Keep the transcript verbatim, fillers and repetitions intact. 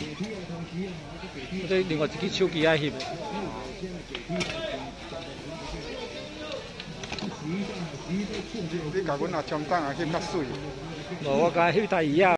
这另外一支手机爱翕。 你甲阮阿中档啊翕较水。 无，我甲翕台语啊。